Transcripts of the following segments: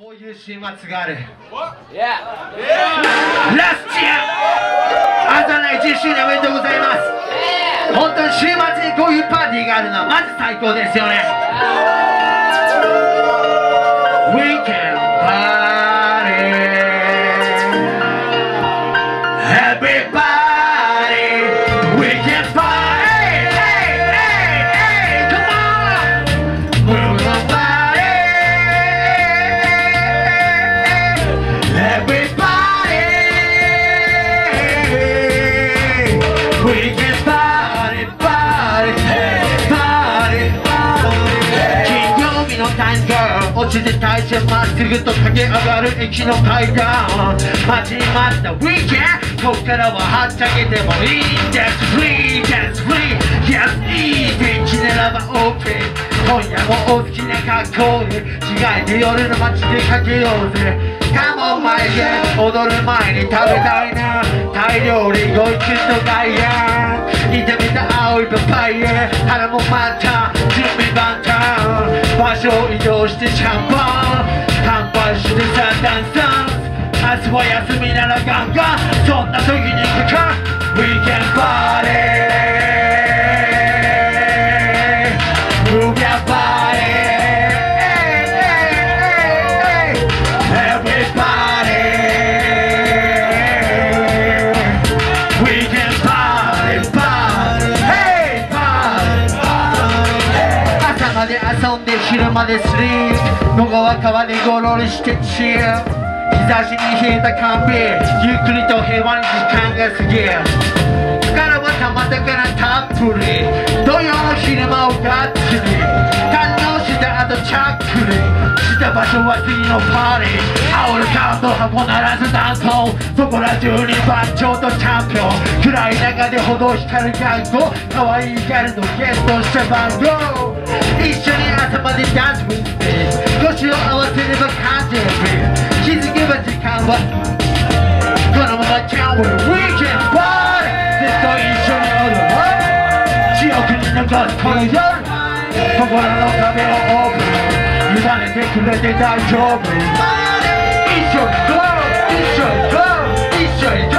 こういう週末がある。ラスチア朝の1周年おめでとうございます。本当に週末にこういうパーティーがあるのはマジ最高ですよね。We can party everybody We can party Hey, hey, hey, come on Move your body Everybody We can party, party, party 金曜日のタイムガール落ちて体重まっすぐと駆け上がる駅の階段待ちに待った Weekend こっからははっちゃけてもいい That's free, that's free Yes, いい天気ならば OK 今夜もお好きな格好で着替えて夜の街でかけようぜ Come on my girl 踊る前に食べたいなタイ料理ご一とガイヤー炒めた青いパパイヤ腹もまた準備万端場所を移動してシャンパン乾杯してさダンサン明日は休みならガンガンそんな時に行くか We can party Move your body Everybody We can party party Hey party 朝まで遊んで昼までスリープ午後は川でゴロリしてチル日差しに冷えた缶ビールゆっくりと平和に時間が過ぎる疲れはたまったからたっぷり土曜の昼間をがっつり堪能した後ちゃっくりした場所は次のパーティー煽るカード箱ならずダンソンそこら中に番長とチャンピオン暗い中でほど光る看護可愛いギャルのゲストした番号一緒に朝までダンス with me 腰を合わせれば感じる気づけば時間はこのまま Can we can party ずっと一緒に踊る記憶に残すこの夜心の壁をオープン委ねてくれて大丈夫一緒に Go 一緒に Go 一緒に Go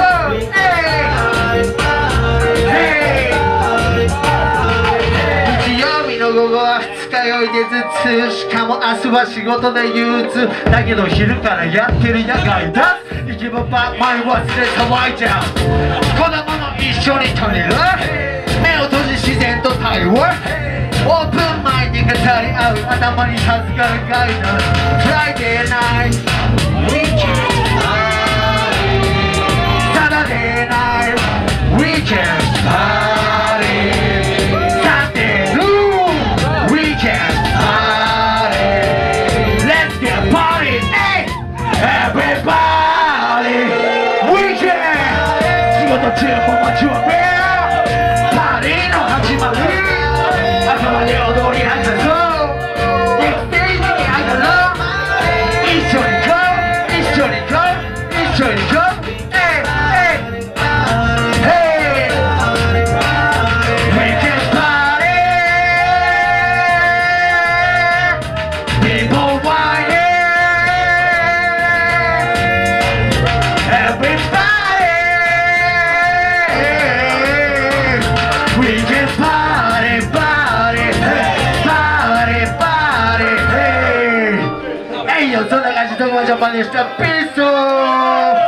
Hey 日曜日の午後は二日酔いで頭痛しかも明日は仕事で憂鬱だけど昼からやってる野外だ行けばバッマイ忘れ騒いじゃう子供も一緒に取れる目を閉じ自然と対話オープンマインドが足り合う頭に授かるガイド Friday night Weekend Saturday night Weekend Party Sunday noon Weekend Party Let's get party hey Everybody Weekend 仕事中も待ちわびパーティーの始まり朝まで踊り明かそうネクステージに上がろう一緒に行こう一緒に行こう一緒に行こう Hey Hey We can party People whining Everybody We can party Hey, yo, sono la canzone come giapponese, peace!